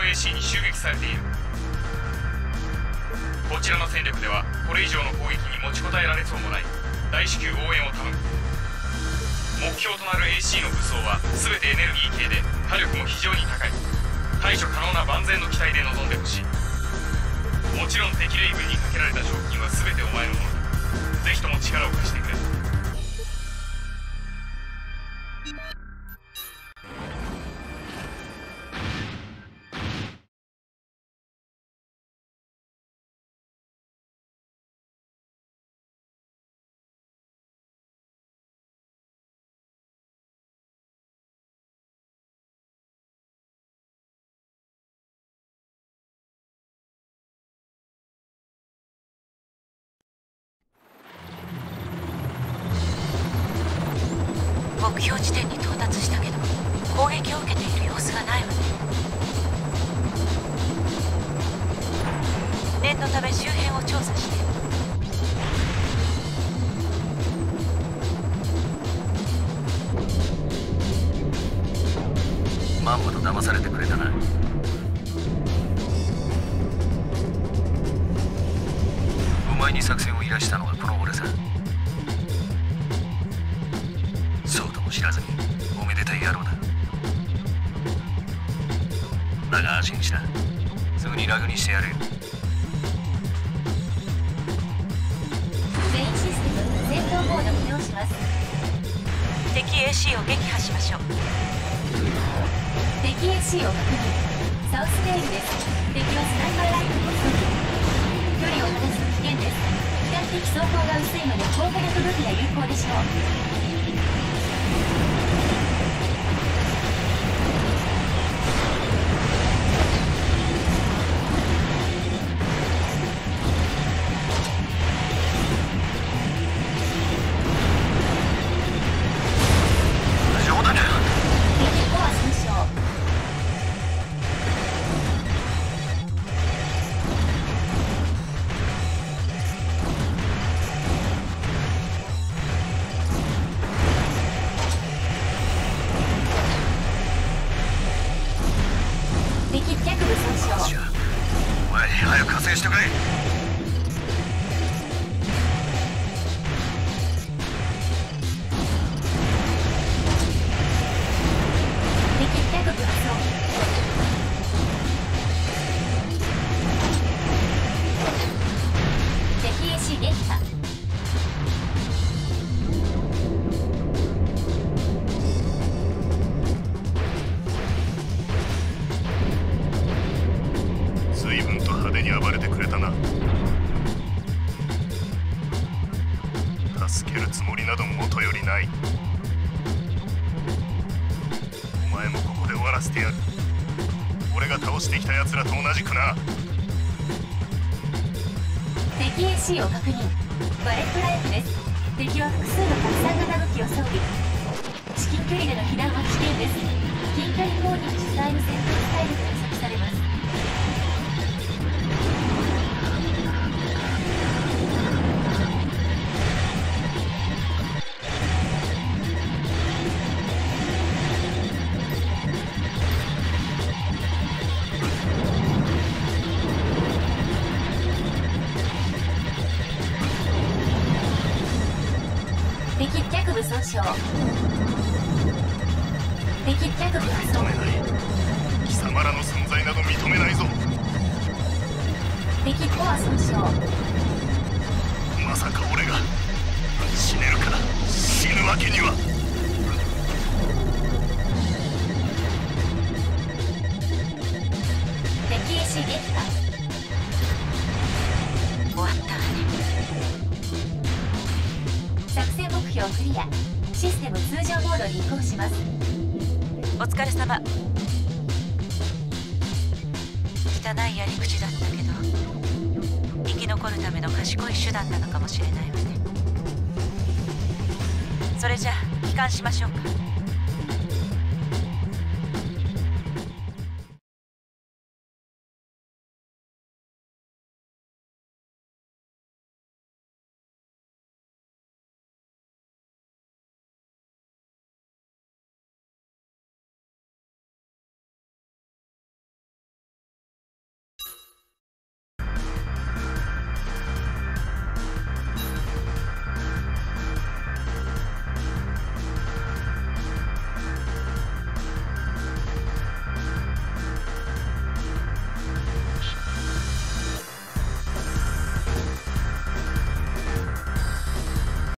AC に襲撃されている。こちらの戦力ではこれ以上の攻撃に持ちこたえられそうもない。大至急応援を頼む。目標となる AC の武装は全てエネルギー系で火力も非常に高い。対処可能な万全の機体で臨んでほしい。もちろん敵レイブンにかけられた賞金は全てお前のものだ。ぜひとも力を貸してくれ。 目標地点に到達したけど攻撃を受けている様子がないわね。念のため周辺を調査して。 まんまと騙されてくれたな。お前に作戦を依頼したのはこの俺さ。そうとも知らずにおめでたい野郎だ。だが安心しな、すぐにラグにしてやるよ。 メインシステム戦闘モード起動します。 敵 AC を撃破しましょう。 敵 AC を確認。サウスレールです。敵はスナイパーライフルを装備。距離を離すと危険です。比較的走行が薄いので高火力武器が有効でしょう。 早く加勢してくれ。 敵 AC 撃破。 随分と派手に暴れてくれたな。助けるつもりなど元よりない。お前もここで終わらせてやる。俺が倒してきた奴らと同じくな。 敵 AC を確認。バレットライフです。敵は複数の拡散型武器を装備。至近距離での避難は危険です。近距離攻撃主体の戦闘スタイルが予測されます。敵脚部損傷。敵脚部破損。 認めない。貴様らの存在など認めないぞ。 敵コア損傷。 まさか俺が死ねるか。死ぬわけには。 敵 AC 撃破。 終わったわね。 作戦目標クリア。システム通常モードに移行します。 お疲れ様。汚いやり口だったけど生き残るための賢い手段なのかもしれないわね。それじゃあ帰還しましょうか。